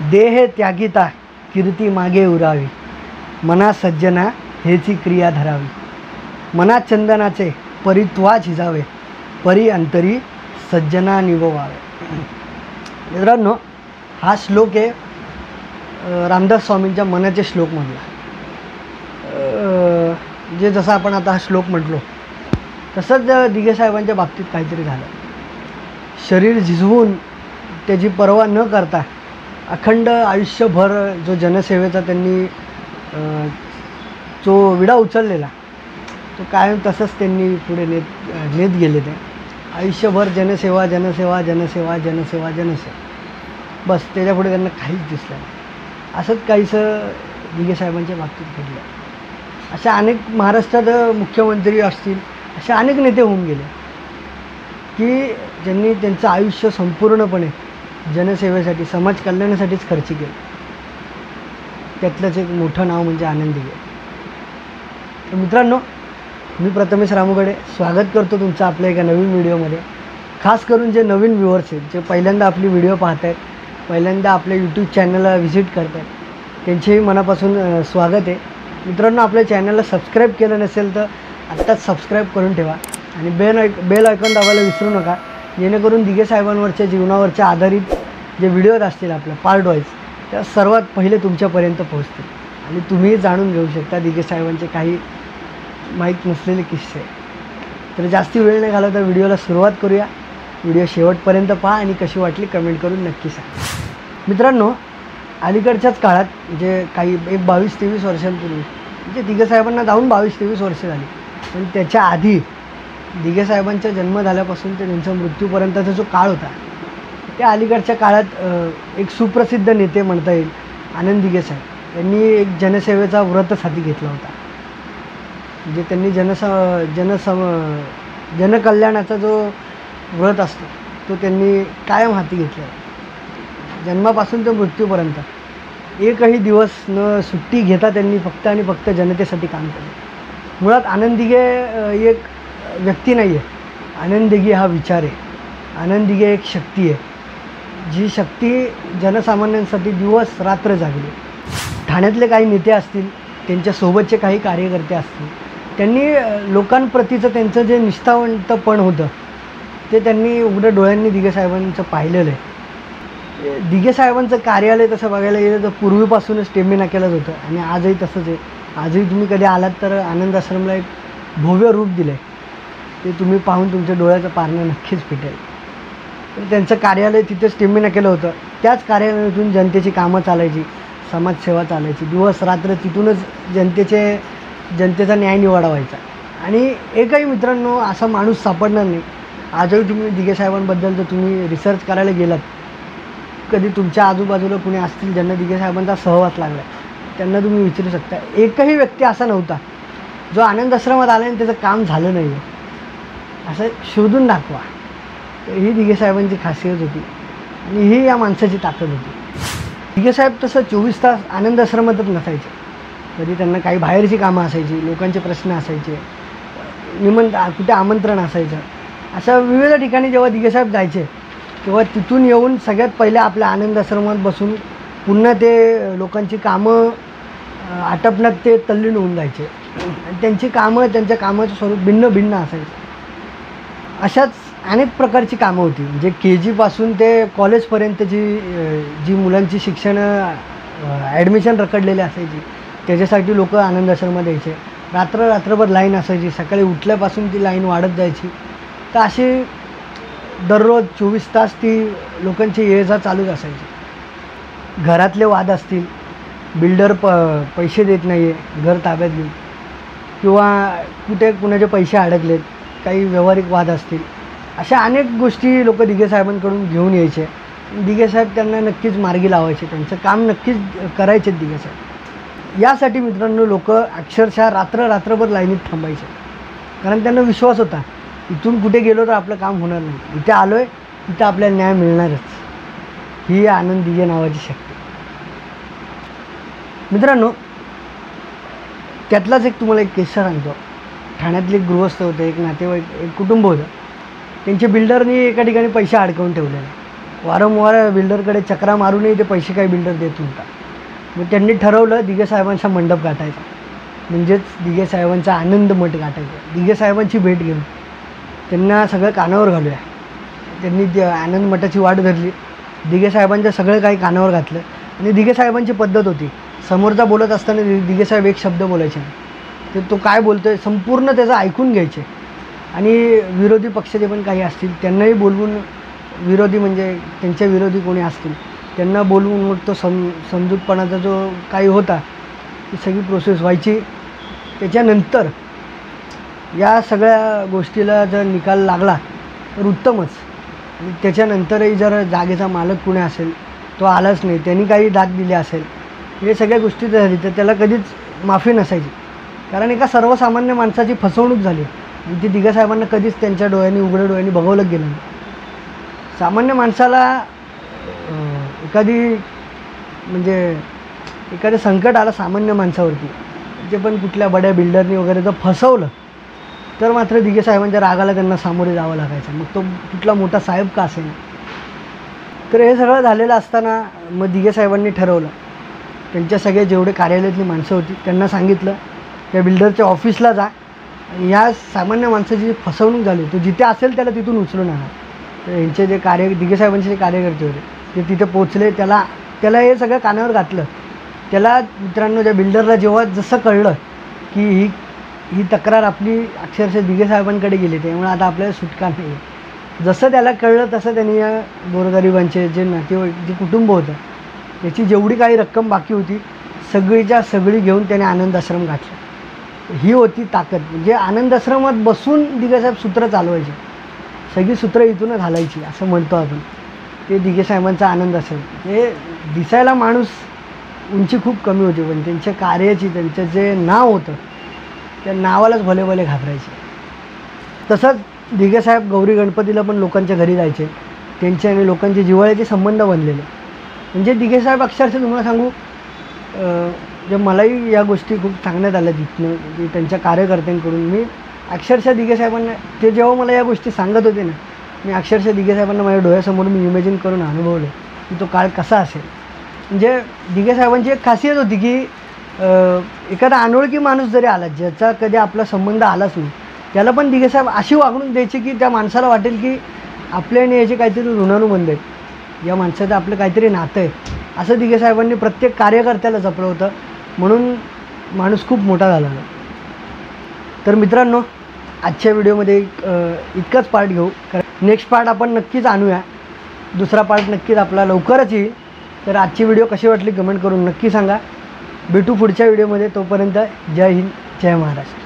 देह त्यागिता कीर्ती मागे उरावी, मना सज्जना हेची क्रिया धरावी, मना चंदनाचे परित्वा झिजावे, परी अंतरी सज्जना निववावे. मित्रांनो, हा श्लोक आहे रामदास स्वामींच्या मनाचे श्लोकमधला. जे जसं आपण आता हा श्लोक म्हटलो तसंच दिघे साहेबांच्या बाबतीत काहीतरी झालं. शरीर झिजवून त्याची पर्वा न करता अखंड आयुष्यभर जो जनसेवेचा त्यांनी जो विडा उचललेला तो कायम तसंच त्यांनी पुढे नेत गेले. ते आयुष्यभर जनसेवा जनसेवा जनसेवा जनसेवा जनसेवा, बस त्याच्यापुढे त्यांना काहीच दिसलं नाही. असंच काहीसं दिघे साहेबांच्या बाबतीत घडलं. अशा अनेक महाराष्ट्रात मुख्यमंत्री असतील असे अनेक नेते होऊन गेले की ज्यांनी त्यांचं आयुष्य संपूर्णपणे जनसेवेसाठी समाज कल्याणासाठीच खर्च केलं. त्यातलंच एक मोठं नाव म्हणजे आनंद दिघे. तर मित्रांनो, मी प्रथमेश रामुगडे स्वागत करतो तुमचं आपल्या एका नवीन व्हिडिओमध्ये. खास करून जे नवीन व्ह्युअर्स आहेत, जे पहिल्यांदा आपली व्हिडिओ पाहत आहेत, पहिल्यांदा आपल्या यूट्यूब चॅनलला व्हिजिट करत आहेत, त्यांचेही मनापासून स्वागत आहे. मित्रांनो, आपल्या चॅनलला सबस्क्राईब केलं नसेल तर आत्ताच सबस्क्राईब करून ठेवा आणि बेल आयकॉन दाबायला विसरू नका, जेणेकरून दिघे साहेबांवरच्या जीवनावरच्या आधारित जे व्हिडिओज असतील आपल्या पार्ट वाईज त्या सर्वात पहिले तुमच्यापर्यंत पोहोचतील आणि तुम्ही जाणून घेऊ शकता दिघे साहेबांचे काही माहीत नसलेले किस्से. तर जास्ती वेळ नाही घालवता व्हिडिओला सुरुवात करूया. व्हिडिओ शेवटपर्यंत पहा आणि कशी वाटली कमेंट करून नक्की सांगा. मित्रांनो, अलीकडच्याच काळात म्हणजे काही 22-23 वर्षांपूर्वी, म्हणजे दिघे साहेबांना जाऊन 22-23 वर्ष झाली, पण त्याच्या आधी दिघे साहेबांचा जन्म झाल्यापासून ते त्यांच्या मृत्यूपर्यंतचा जो काळ होता त्या अलीकडच्या काळात एक सुप्रसिद्ध नेते म्हणता येईल आनंद दिघे साहेब यांनी एक जनसेवेचा व्रतच हाती घेतला होता. म्हणजे त्यांनी जनकल्याणाचा जो व्रत असतो तो त्यांनी कायम हाती घेतला. जन्मापासून ते मृत्यूपर्यंत एकही दिवस न सुट्टी घेता त्यांनी फक्त आणि फक्त जनतेसाठी काम केलं. मुळात आनंद दिघे एक व्यक्ती नाही आहे, आनंद दिघे हा विचार आहे. आनंद दिघे एक शक्ती आहे, जी शक्ती जनसामान्यांसाठी दिवस रात्र जागली. ठाण्यातले काही नेते असतील, त्यांच्यासोबतचे काही कार्यकर्ते असतील, त्यांनी लोकांप्रतीचं त्यांचं जे निष्ठावंतपण होतं ते त्यांनी उघड्या डोळ्यांनी दिघे साहेबांचं पाहिलेलं आहे. दिघे साहेबांचं कार्यालय तसं बघायला गेलं तर पूर्वीपासूनच टेंबे नाक्यालाच होतं आणि आजही तसंच आहे. आजही तुम्ही कधी आलात तर आनंद आश्रमला एक भव्य रूप दिलं आहे, ते तुम्ही पाहून तुमच्या डोळ्याचं पारणं नक्कीच फिटेल. तर त्यांचं कार्यालय तिथेच टेंबे नाक्याला होतं. त्याच कार्यालयातून जनतेची कामं चालायची, समाजसेवा चालायची, दिवस रात्र तिथूनच जनतेचा न्याय निवाडा व्हायचा. आणि एकही मित्रांनो असा माणूस सापडणार नाही. आजही तुम्ही दिघे साहेबांबद्दल जर तुम्ही रिसर्च करायला गेलात, कधी तुमच्या आजूबाजूला कुणी असतील ज्यांना दिघे साहेबांचा सहवास लागला त्यांना तुम्ही विचारू शकता. एकही व्यक्ती असा नव्हता जो आनंद आश्रमात आला आणि त्याचं काम झालं नाही आहे असं शोधून दाखवा. ही दिघे साहेबांची खासियत होती आणि ही या माणसाची ताकद होती. दिघे साहेब तसं 24 तास आनंद आश्रमातच नसायचे. कधी त्यांना काही बाहेरची कामं असायची, लोकांचे प्रश्न असायचे, कुठे आमंत्रण असायचं. अशा विविध ठिकाणी जेव्हा दिघे साहेब जायचे तेव्हा तिथून येऊन सगळ्यात पहिले आपल्या आनंद आश्रमात बसून पुन्हा ते लोकांची कामं आटपण्यात ते तल्लीन होऊन जायचे आणि त्यांची कामं, त्यांच्या कामाचं स्वरूप भिन्न भिन्न असायचं. अशाच अनेक प्रकारची कामं होती. म्हणजे KG ते कॉलेजपर्यंतची जी मुलांची शिक्षण ॲडमिशन रखडलेली असायची त्याच्यासाठी लोक आनंद आश्रमात यायचे. रात्रभर लाईन असायची. सकाळी उठल्यापासून ती लाईन वाढत जायची. तर अशी दररोज 24 तास ती लोकांची ये-जा चालूच असायची. घरातले वाद असतील, बिल्डर पैसे देत नाही आहे घर ताब्यात घेऊन, किंवा कुठे कुणाचे पैसे अडकलेत, काही व्यावहारिक वाद असतील, अशा अनेक गोष्टी लोक दिघे साहेबांकडून घेऊन यायचे. दिघे साहेब त्यांना नक्कीच मार्गी लावायचे, त्यांचं काम नक्कीच करायचे दिघे साहेब. यासाठी मित्रांनो लोक अक्षरशः रात्रभर लाईनीत थांबायचे, कारण त्यांना विश्वास होता इथून कुठे गेलो तर आपलं काम होणार नाही, इथे आलो आहे इथं आपल्याला न्याय मिळणारच. ही आनंद दिघे नावाची शक्ती. मित्रांनो, त्यातलाच एक तुम्हाला एक किस्सा सांगतो. ठाण्यातले एक गृहस्थ होते, एक नातेवाईक, एक कुटुंब होतं. त्यांच्या बिल्डरनी एका ठिकाणी पैसे अडकवून ठेवलेले वारंवार बिल्डरकडे चक्रा मारूनही ते पैसे काही बिल्डर देत नव्हता. मग त्यांनी ठरवलं दिघे साहेबांचा मंडप गाठायचा, म्हणजेच दिघे साहेबांचा आनंद मठ गाठायचा. दिघे साहेबांची भेट घेऊन त्यांना सगळं कानावर घालूया. त्यांनी आनंद मठाची वाट धरली, दिघे साहेबांचं सगळं काही कानावर घातलं. आणि दिघे साहेबांची पद्धत होती, समोरचा बोलत असताना दिघे साहेब एक शब्द बोलायचे नाही, ते तो काय बोलतो आहे संपूर्ण त्याचं ऐकून घ्यायचे. आणि विरोधी पक्षाचे पण काही असतील त्यांनाही बोलवून, विरोधी म्हणजे त्यांच्या विरोधी कोणी असतील त्यांना बोलवून मग तो समजूतपणाचा जो काही होता ती सगळी प्रोसेस व्हायची. त्याच्यानंतर या सगळ्या गोष्टीला जर निकाल लागला तर उत्तमच. आणि त्याच्यानंतरही जर जागेचा मालक कुणी असेल, तो आलाच नाही, त्यांनी काही दाद दिली असेल, हे सगळ्या गोष्टी झाली तर त्याला कधीच माफी नसायची. कारण एका सर्वसामान्य माणसाची फसवणूक झाली आणि ती दिघे साहेबांना कधीच त्यांच्या डोळ्यांनी, उघड्या डोळ्यांनी बघवलं गेलं नाही. सामान्य माणसाला एखादं संकट आलं सामान्य माणसावरती, जे पण कुठल्या बड्या बिल्डरनी वगैरे जर फसवलं तर मात्र दिघे साहेबांच्या रागाला त्यांना सामोरे जावं लागायचं, मग तो कुठला मोठा साहेब का असेल. तर हे सगळं झालेलं असताना मग दिघे साहेबांनी ठरवलं, त्यांच्या सगळे जेवढे कार्यालयातली माणसं होती त्यांना सांगितलं त्या बिल्डरच्या ऑफिसला जा, ह्या सामान्य माणसाची जी फसवणूक झाली तो जिथे असेल त्याला तिथून उचलून आणा. तर यांचे जे दिघे साहेबांचे जे कार्यकर्ते होते ते तिथे पोचले, त्याला हे सगळं कानावर घातलं. त्याला मित्रांनो, त्या बिल्डरला जेव्हा जसं कळलं की ही तक्रार आपली अक्षरशः दिघे साहेबांकडे गेली, त्यामुळे आता आपल्याला सुटका नाही आहे, जसं त्याला कळलं तसं त्यांनी या गोरगरिबांचे जे नातेवाईक, जे कुटुंब होतं त्याची जेवढी काही रक्कम बाकी होती सगळीच्या सगळी घेऊन त्याने आनंद आश्रम गाठला. ही होती ताकद. म्हणजे आनंद आश्रमात बसून दिघे साहेब सूत्र चालवायचे, सगळी सूत्र इथूनच घालायची असं म्हणतो आपण. ते दिघे साहेबांचा आनंद आश्रम, हे दिसायला माणूस उंची खूप कमी होती, पण त्यांच्या कार्याची, त्यांचं जे नाव होतं त्या नावालाच भले भले घाबरायचे. तसंच दिघे साहेब गौरी गणपतीला पण लोकांच्या घरी जायचे, त्यांचे आणि लोकांचे जिव्हाळ्याचे संबंध बनलेले. म्हणजे दिघे साहेब अक्षरशः तुम्हाला सांगू, जे मलाही या गोष्टी खूप सांगण्यात आल्या तिथनं, की त्यांच्या कार्यकर्त्यांकडून. मी अक्षरशः दिघे साहेबांना, ते जेव्हा मला या गोष्टी सांगत होते ना, मी अक्षरशः दिघे साहेबांना माझ्या डोळ्यासमोर मी इमॅजिन करून अनुभवलं की तो काळ कसा असेल. म्हणजे दिघे साहेबांची एक खासियत होती की एखादा अनोळखी माणूस जरी आला, ज्याचा कधी आपला संबंध आलाच नाही, त्याला पण दिघे साहेब अशी वागणूक द्यायची की त्या माणसाला वाटेल की आपल्या आणि याचे काहीतरी ऋणानुबंध आहेत, या माणसाचं आपलं काहीतरी नातं आहे. असं दिघे साहेबांनी प्रत्येक कार्यकर्त्याला जपलं होतं, म्हणून माणूस खूप मोठा झाला. तर मित्रांनो, आजच्या व्हिडिओमध्ये इतकाच पार्ट घेऊ, कारण नेक्स्ट पार्ट आपण नक्कीच आणूया. दुसरा पार्ट नक्कीच आपला लवकरच येईल. तर आजची व्हिडिओ कशी वाटली कमेंट करून नक्की सांगा. भेटू पुढच्या व्हिडिओमध्ये. तोपर्यंत जय हिंद, जय महाराष्ट्र.